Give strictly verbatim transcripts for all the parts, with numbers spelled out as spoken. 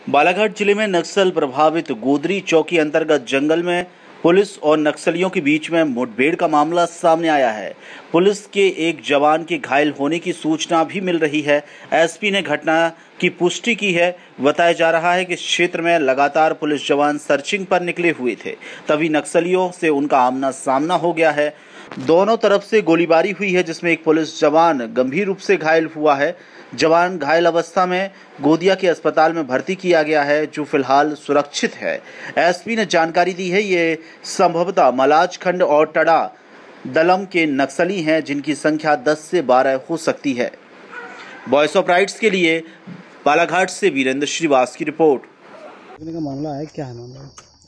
बालाघाट जिले में नक्सल प्रभावित गोदरी चौकी अंतर्गत जंगल में पुलिस और नक्सलियों के बीच में मुठभेड़ का मामला सामने आया है। पुलिस के एक जवान के घायल होने की सूचना भी मिल रही है। एसपी ने घटना की पुष्टि की है। बताया जा रहा है कि इस क्षेत्र में लगातार पुलिस जवान सर्चिंग पर निकले हुए थे, तभी नक्सलियों से उनका आमना सामना हो गया है। दोनों तरफ से गोलीबारी हुई है, जिसमें एक पुलिस जवान गंभीर रूप से घायल हुआ है। जवान घायल अवस्था में गोदिया के अस्पताल में भर्ती किया गया है, जो फिलहाल सुरक्षित है। एसपी ने जानकारी दी है ये संभवतः मलाजखंड और टड़ा दलम के नक्सली हैं, जिनकी संख्या दस से बारह हो सकती है। वॉइस ऑफ राइट्स के लिए बालाघाट से वीरेंद्र श्रीवास की रिपोर्ट। का मामला है, क्या है मामला?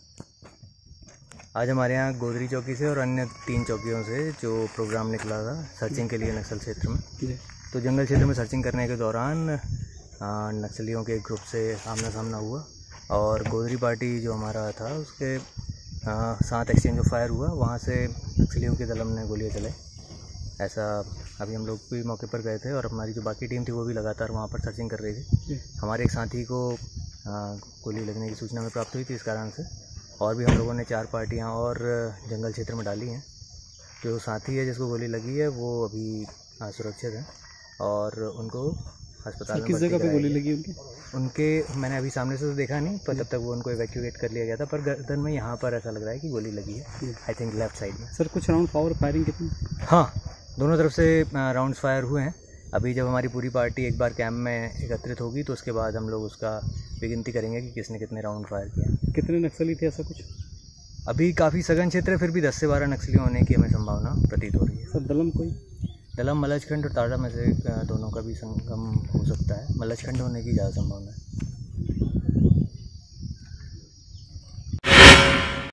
आज हमारे यहाँ गोदरी चौकी से और अन्य तीन चौकियों से जो प्रोग्राम निकला था सर्चिंग के लिए नक्सल क्षेत्र में, तो जंगल क्षेत्र में सर्चिंग करने के दौरान नक्सलियों के एक ग्रुप से आमना सामना हुआ और गोदरी पार्टी जो हमारा था उसके आ, साथ एक्सचेंज ऑफ फायर हुआ। वहाँ से नक्सलियों के दलम ने गोलियाँ चलाई। ऐसा अभी हम लोग भी मौके पर गए थे और हमारी जो बाकी टीम थी वो भी लगातार वहाँ पर सर्चिंग कर रही थी। हमारे एक साथी को आ, गोली लगने की सूचना में प्राप्त हुई थी, इस कारण से और भी हम लोगों ने चार पार्टियाँ और जंगल क्षेत्र में डाली हैं। जो साथी है जिसको गोली लगी है वो अभी सुरक्षित है और उनको अस्पताल में किस जगह पे गोली लगी उनकी? उनके मैंने अभी सामने से तो देखा नहीं, पर तब तक वो उनको इवैक्यूएट कर लिया गया था, पर गर्दन में यहाँ पर ऐसा लग रहा है कि गोली लगी है। आई थिंक लेफ्ट साइड में। सर कुछ राउंड पावर फायरिंग कितनी? हाँ, दोनों तरफ से राउंड्स फायर हुए हैं। अभी जब हमारी पूरी पार्टी एक बार कैंप में एकत्रित होगी तो उसके बाद हम लोग उसका विगिनती करेंगे कि किसने कितने राउंड फायर किया। कितने नक्सली थे, ऐसा कुछ? अभी काफ़ी सघन क्षेत्र है, फिर भी दस से बारह नक्सली होने की हमें संभावना प्रतीत हो रही है। सर दलम कोई? दलम मलाजखंड और टाड़ा में से दोनों का भी संगम हो सकता है। मलाजखंड होने की ज़्यादा संभावना है।